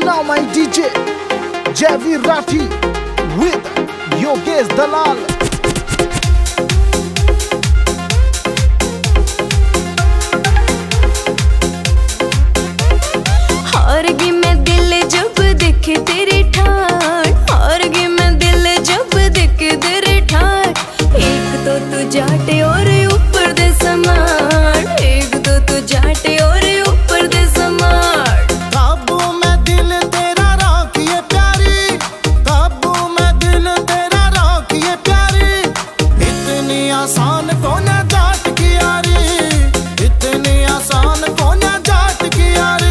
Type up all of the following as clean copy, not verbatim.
now my DJ Javi Rathi with Yogesh Dalal. हारगी मैं दिल जब देखे तेरी ठाड़, हारगी मैं दिल जब देखे तेरी ठाड़। एक तो तू जाटे और ऊपर दे समान, एक तो तू जाटे और ऊपर दे समान। काबू में दिल तेरा रखिए प्यारी, काबू में दिल तेरा रखिए प्यारी। इतनी आसान कौन जाट की यारी, इतनी आसान कौन जाट की यारी।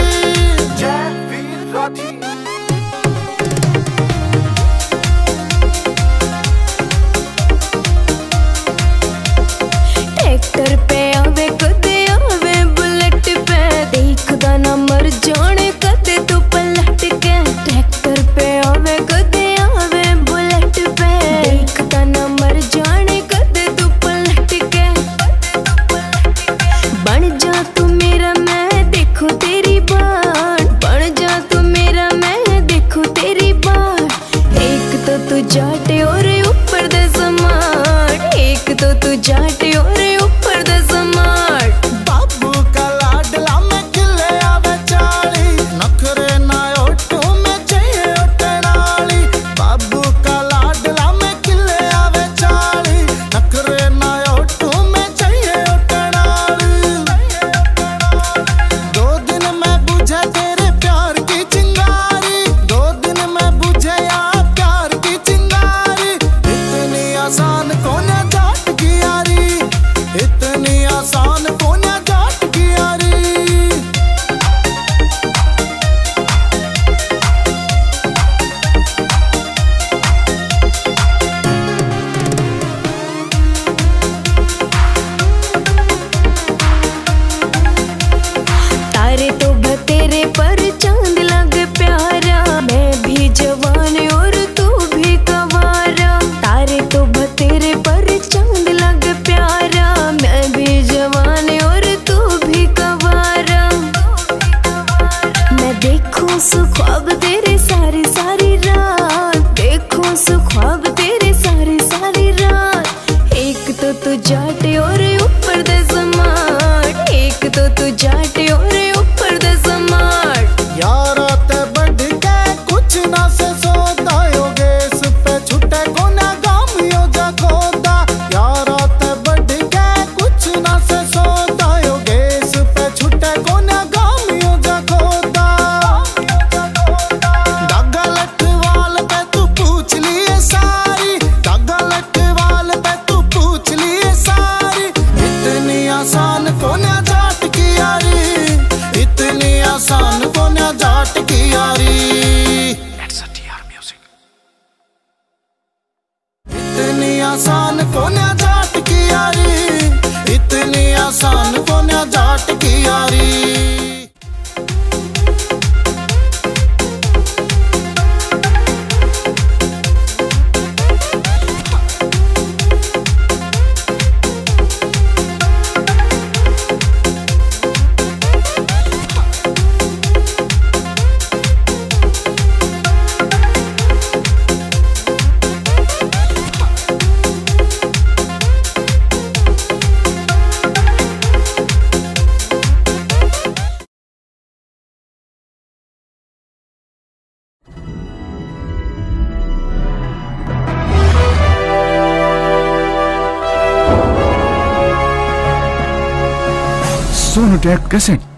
ट्रैक्टर पे आवे कदे आवे बुलेट पे, देखदा ना मर जाने कदे तू पलट के। ट्रैक्टर पे आवे कदे आवे बुलेट पे, देखदा ना मर जाने कदे तू पलट के। बन जा तू मेरा मैं देखो तेरी बात, बन जा तू मेरा मैं देखो तेरी बात। एक तो तू जाटे और ऊपर दे समान, एक तो तू जाटे और ऊपर दे समान। बाबू का लाडला में खिले आवे चाली, नखरे ना ओटू में चाहिए ओटनाली। बाबू का लाडला में खिले आवे चाली, नखरे ना ओटू में चाहिए ओटनाली। 2 दिन में बुझे तेरे प्यार की चिंगारी, 2 दिन में बुझे यार प्यार की चिंगारी। इतनी आसान कौन जाट की यारी, इतनी आसान कौन जाट की यारी। तारे तो बतेरे पर चांद लगे प्यारा, मैं भी जवान और तू भी कवारा। तारे तो बतेरे पर चांद लगे प्यारा, मैं भी जवान और तू भी कवारा। मैं देखूं ख्वाब तेरे सारी सारी रात, देखूं ख्वाब तेरे सारी सारी रात। एक तो तू जाटे और ऊपर दे समान, एक तो तू जाटे और ऊपर दे समान। यारा ते बढ़ के कुछ ना से सोता, योगेश पे छुटे को ना गाम यो जा खोदा। यारा ते बढ़ के कुछ ना से सोता, योगेश पे छुटे को ना गाम यो जा खोदा। दागा लटवाल पे तू पूछ लिए सारी, दागा लटवाल पे तू पूछ लिए सारी। इतनी आसान कौन जाट की यारी, इतनी आसान कौन जाट की यारी। इतनी आसान कौन जाट की यारी, इतनी आसान कौन जाट की यारी। Sonotech Cassette.